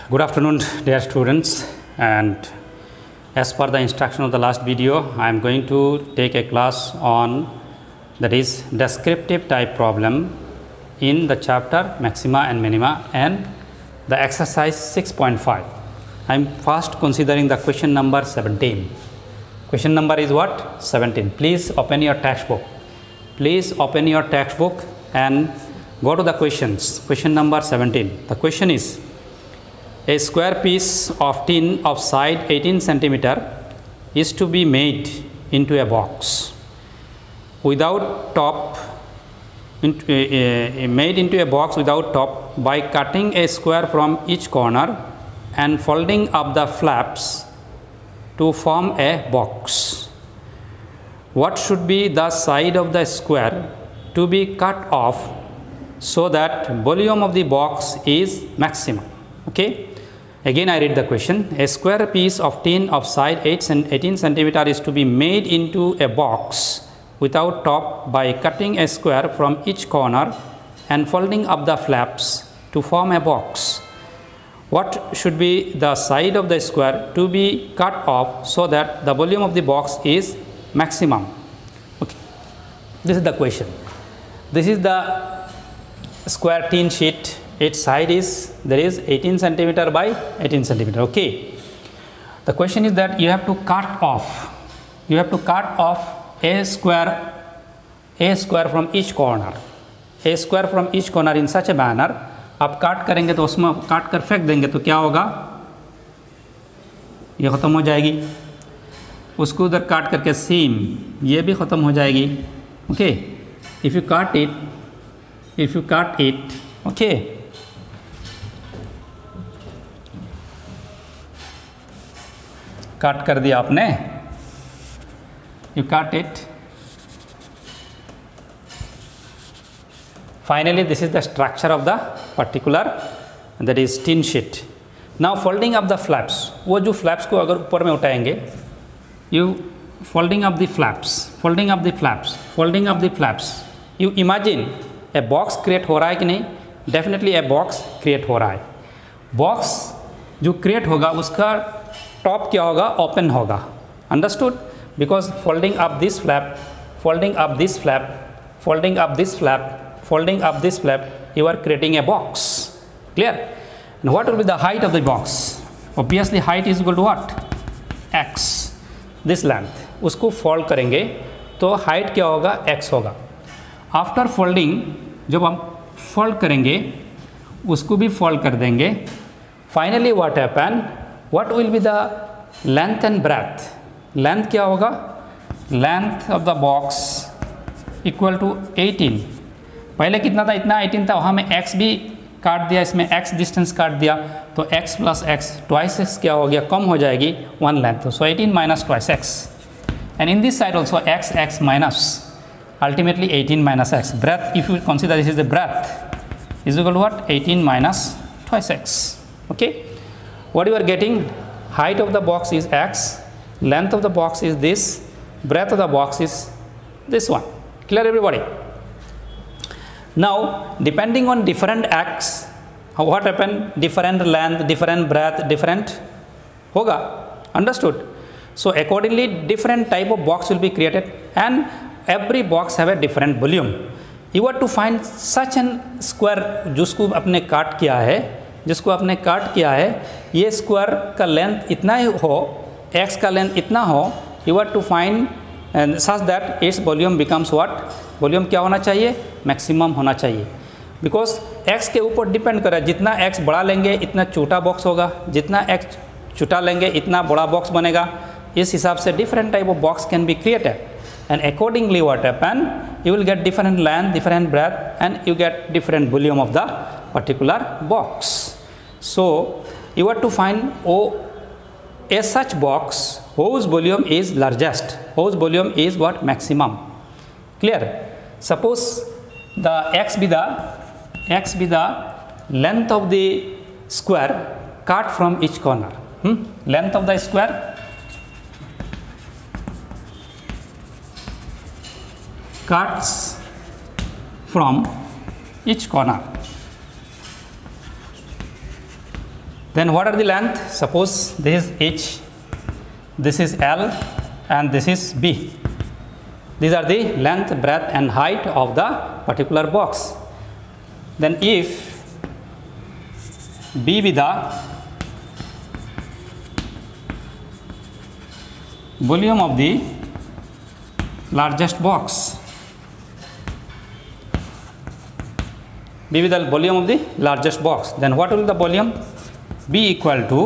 Good afternoon, dear students, and as per the instruction of the last video, I am going to take a class on that is descriptive type problem in the chapter maxima and minima and the exercise 6.5. I am first considering the question number 17. Question number is what? 17. Please open your textbook. Please open your textbook and go to the questions. Question number 17. The question is, a square piece of tin of side 18 centimeter is to be made into a box without top, made into a box without top by cutting a square from each corner and folding up the flaps to form a box. What should be the side of the square to be cut off so that volume of the box is maximum? Okay. Again, I read the question. A square piece of tin of side 18 centimeter is to be made into a box without top by cutting a square from each corner and folding up the flaps to form a box. What should be the side of the square to be cut off so that the volume of the box is maximum? Okay. This is the question. This is the square tin sheet. Its side is, there is 18 centimeter by 18 centimeter. Okay. The question is that you have to cut off. You have to cut off a square from each corner. A square from each corner in such a manner. आप काट करेंगे तो उसमें काट कर फेंक देंगे तो क्या होगा? ये ख़त्म हो जाएगी. उसको उधर काट करके सेम ये भी ख़त्म हो जाएगी. Okay. If you cut it, okay. काट कर दिया आपने. You cut it. Finally, this is the structure of the particular, that is tin sheet. Now folding up the flaps. वो जो flaps को अगर ऊपर में उठाएंगे, you folding up the flaps. You imagine a box create हो रहा है कि नहीं? Definitely a box create हो रहा है. Box जो create होगा उसका top क्या होगा? Open होगा. Understood? Because folding up this flap, folding up this flap, folding up this flap, folding up this flap, you are creating a box. Clear? And what will be the height of the box? Obviously height is equal to what? X. This length. उसको fold करेंगे तो height क्या होगा? X होगा. After folding, जब हम fold करेंगे उसको भी fold कर देंगे. Finally what happen? What will be the length and breadth? Length क्या होगा? Length of the box equal to 18. पहले कितना था? इतना 18 था. वहाँ में x भी काट दिया, इसमें x डिस्टेंस काट दिया तो x plus x twice x क्या हो गया? कम हो जाएगी 1 length. So 18 minus twice x. And in this side also x minus ultimately 18 minus x. Breadth, if you consider this is the breadth, is equal to what? 18 minus twice x. Okay. What you are getting? Height of the box is x, length of the box is this, breadth of the box is this one. Clear everybody? Now depending on different x, what happen? Different length, different breadth, different hoga. Understood? So accordingly different type of box will be created and every box have a different volume. You want to find such an square जिसको आपने काट किया है, ये square का length इतना ही हो, x का लेंथ इतना हो, you want to find and such that its volume becomes what? Volume क्या होना चाहिए? मैक्सिमम होना चाहिए. बिकॉज x के ऊपर डिपेंड कर रहा है. जितना x बड़ा लेंगे इतना छोटा बॉक्स होगा, जितना x छोटा लेंगे इतना बड़ा बॉक्स बनेगा. इस हिसाब से different type of box can be created and accordingly what happen? You will get different length, different breadth and you get different volume of the particular box. So you have to find a such box whose volume is largest, whose volume is what? Maximum. Clear? Suppose the x be the length of the square cut from each corner. Length of the square cuts from each corner. Then what are the length? Suppose this is H, this is L, and this is B. These are the length, breadth and height of the particular box. Then if B be the volume of the largest box, B be the volume of the largest box, then what will be the volume? B equal to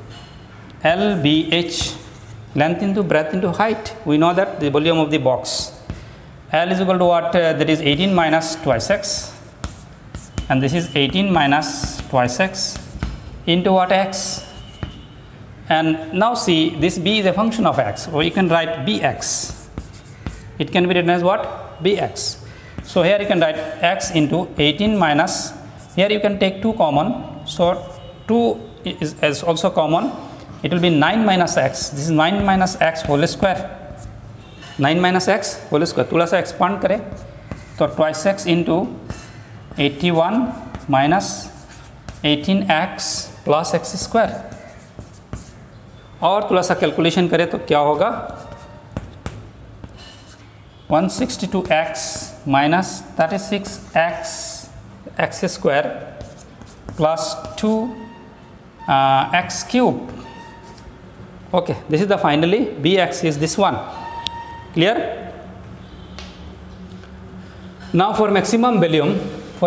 LBH, length into breadth into height. We know that the volume of the box. L is equal to what? That is 18 minus twice x, and this is 18 minus twice x into what? X. And now see, this B is a function of x, or you can write Bx. It can be written as what? Bx. So here you can write x into 18 minus, here you can take 2 common, so 2 is also common. It will be 9 minus x. This is 9 minus x whole square. 9 minus x whole square. थोड़ा सा expand करें तो twice x into 81 minus 18x plus x square. और थोड़ा सा calculation करें तो क्या होगा? 162x minus 36x x square plus 2 x cube. Okay, this is the finally Bx is this one. Clear? Now for maximum volume,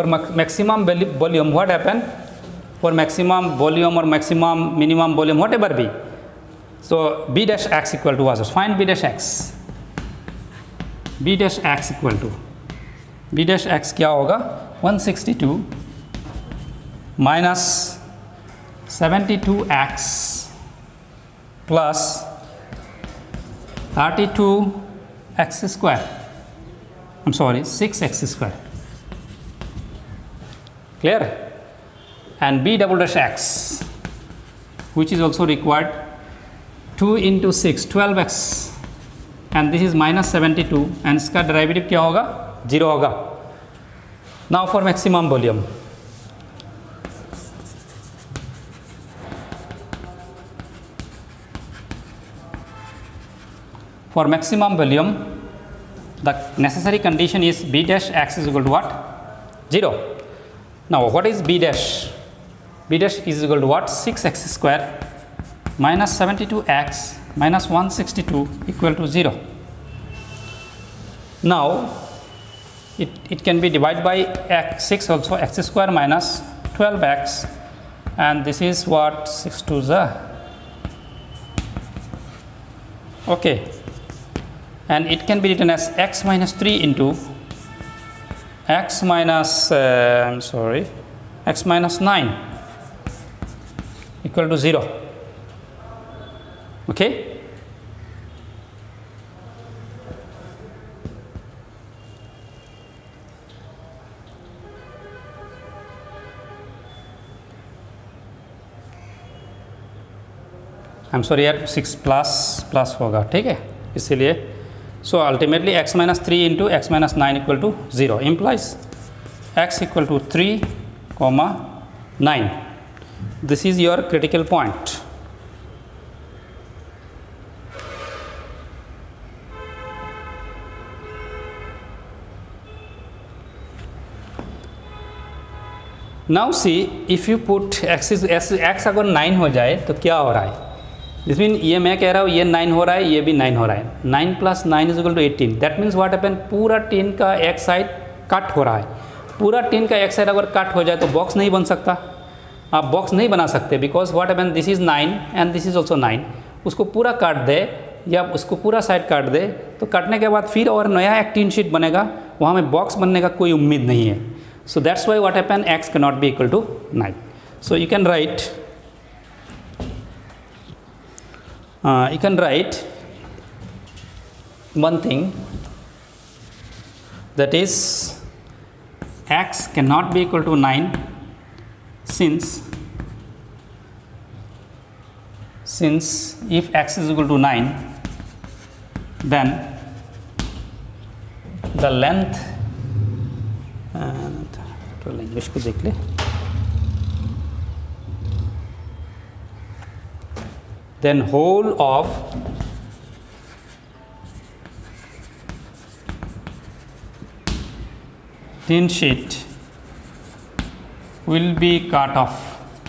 what happened? For maximum volume or maximum minimum volume, whatever be. So B dash x equal to what? Find B dash x. B dash x equal to, B dash x क्या होगा? 162 minus 72x plus 32x square. I'm sorry, 6x square. Clear? And B double dash x, which is also required, 2 into 6, 12x, and this is minus 72, and इसका derivative क्या होगा? 0 होगा. Now for maximum volume. For maximum volume, the necessary condition is B dash x is equal to what? 0. Now what is B dash? B dash is equal to what? 6x square minus 72x minus 162 equal to 0. Now it can be divided by x, 6 also, x square minus 12x, and this is what? 6 to the. Okay, and it can be written as x minus 3 into x minus x minus 9 equal to 0. Okay. I'm sorry यार 6 plus होगा, ठीक है, इसीलिए. So ultimately x minus 3 into x minus 9 equal to 0 implies x equal to 3, 9. This is your critical point. Now see, if you put x अगर 9 हो जाए तो क्या हो रहा है? दिस मीन ये मैं कह रहा हूँ ये 9 हो रहा है, ये भी 9 हो रहा है. 9 plus 9 is equal to 18. That means what happen? पूरा 10 का एक साइड कट हो रहा है. पूरा 10 का एक साइड अगर कट हो जाए तो बॉक्स नहीं बन सकता. आप बॉक्स नहीं बना सकते because what happen? This is 9 and this is also 9. उसको पूरा काट दे या उसको पूरा साइड काट दे तो काटने के बाद फिर और नया एक टीन शीट बनेगा, वहाँ में बॉक्स बनने का कोई उम्मीद नहीं है. So that's why what happen? X cannot be equal to 9. So you can write one thing, that is x cannot be equal to 9 since if x is equal to 9, then the length language को देख ले. then whole of thin sheet will be cut off.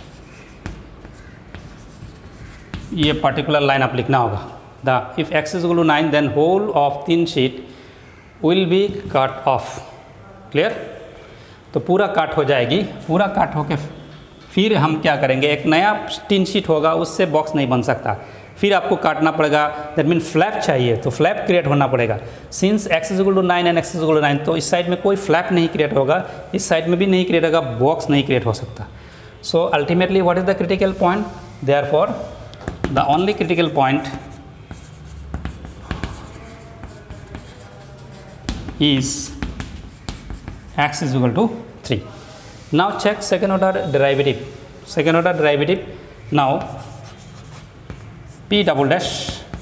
ये particular line आप लिखना होगा. The if x is equal to 9 then whole of thin sheet will be cut off. Clear? तो पूरा cut हो जाएगी. पूरा कट होके फिर हम क्या करेंगे, एक नया टिन शीट होगा, उससे बॉक्स नहीं बन सकता. फिर आपको काटना पड़ेगा. दैट मीन फ्लैप चाहिए, तो फ्लैप क्रिएट होना पड़ेगा. Since x is equal to 9 and x is equal to 9, तो इस साइड में कोई फ्लैप नहीं क्रिएट होगा, इस साइड में भी नहीं क्रिएट होगा, बॉक्स नहीं क्रिएट हो सकता. So ultimately what is the critical point? Therefore the only critical point is x is equal to 3. Now check second order derivative. Second order derivative. Now b double dash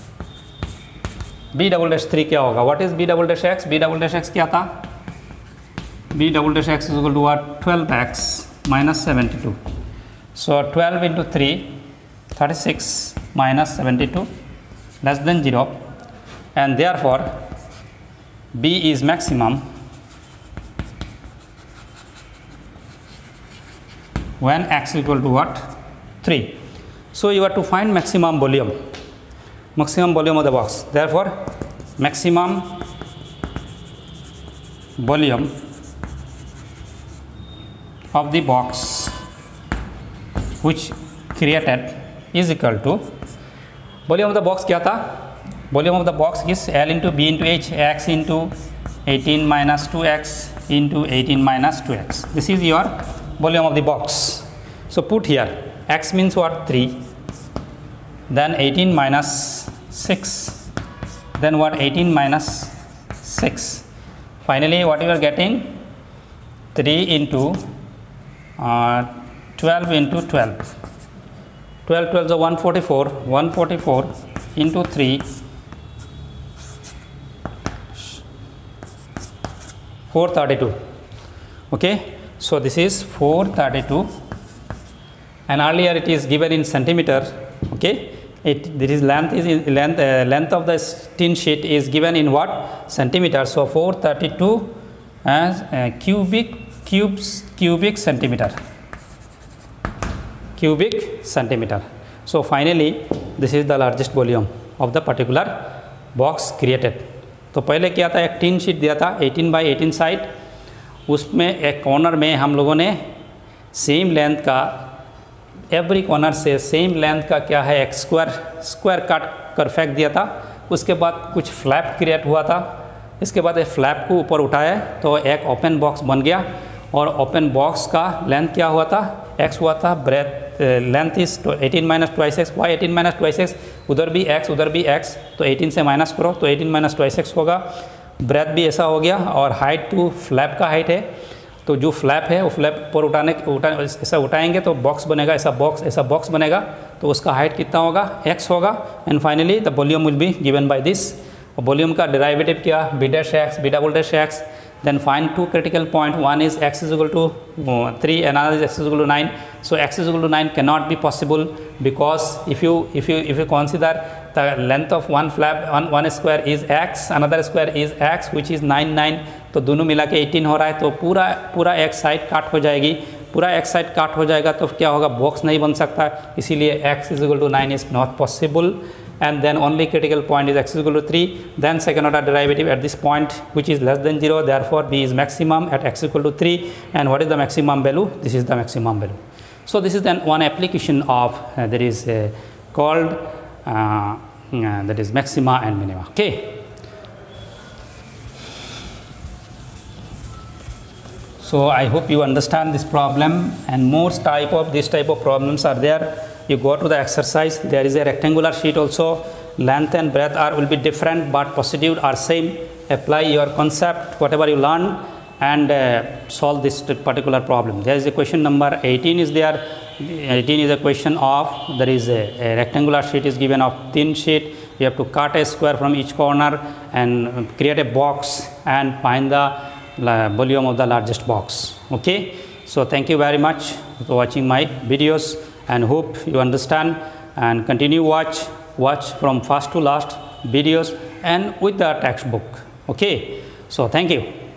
3 क्या होगा? What is b double dash x? b double dash x क्या था? b double dash x is equal to what? 12x minus 72. So 12 into 3, 36 minus 72 less than 0, and therefore b is maximum when x equal to what? 3. So you have to find maximum volume of the box. Therefore maximum volume of the box which created is equal to, volume of the box क्या था? Volume of the box is L into B into H, x into 18 minus 2x into 18 minus 2x. This is your volume of the box. So put here x means what? 3, then 18 minus 6, then what? 18 minus 6. Finally what you are getting? 3 into 12 into 12. 12 12 is 144, 144 into 3, 432. Okay, so this is 432, and earlier it is given in centimeter. Okay, this is length of the tin sheet is given in what? Centimeter. So 432 as cubic centimeter. Cubic centimeter. So finally this is the largest volume of the particular box created. तो पहले क्या था, एक tin sheet दिया था 18 by 18 side, उसमें एक corner में हम लोगों ने सेम लेंथ का, एवरी कॉर्नर से सेम लेंथ का क्या है, एक स्क्वायर काट कर फेंक दिया था. उसके बाद कुछ फ्लैप क्रिएट हुआ था. इसके बाद फ्लैप को ऊपर उठाया तो एक ओपन बॉक्स बन गया, और ओपन बॉक्स का लेंथ क्या हुआ था? x हुआ था. Breadth length is 18 minus twice x. Y 18 minus twice x? उधर भी x उधर भी x, तो 18 से माइनस करो तो 18 माइनस ट्वाइस एक्स होगा. ब्रेथ भी ऐसा हो गया, और हाइट टू फ्लैप का हाइट है, तो जो फ्लैप है वो फ्लैप पर ऐसा उठाएंगे तो बॉक्स बनेगा, ऐसा बॉक्स बनेगा, तो उसका हाइट कितना होगा? x होगा. And finally the volume will be given by this. Volume का डेरिवेटिव क्या? b dash x, b double dash x. Then find two critical point. One is x is equal to 3, another is x is equal to 9. So x is equal to 9 cannot be possible, because if you consider the length of one flap, one square is x, another square is x, which is 9. तो दोनों मिला के 18 हो रहा है, तो पूरा एक साइड काट हो जाएगी. पूरा एक साइड काट हो जाएगा तो क्या होगा? बॉक्स नहीं बन सकता. इसीलिए x is equal to 9 is not possible. And then only critical point is x is equal to 3. Then second order derivative at this point which is less than 0. Therefore b is maximum at x equal to 3. And what is the maximum value? This is the maximum value. So this is then one application of that is called that is maxima and minima. Okay. So I hope you understand this problem, and more this type of problems are there. You go to the exercise, there is a rectangular sheet also, length and breadth will be different, but procedure are same. Apply your concept, whatever you learn, and solve this particular problem. There is a question number 18 is there. 18 is a question of, there is a rectangular sheet is given of thin sheet. You have to cut a square from each corner and create a box and find the volume of the largest box. Okay, so thank you very much for watching my videos, and hope you understand and continue watch from first to last videos and with the textbook. Okay, so thank you.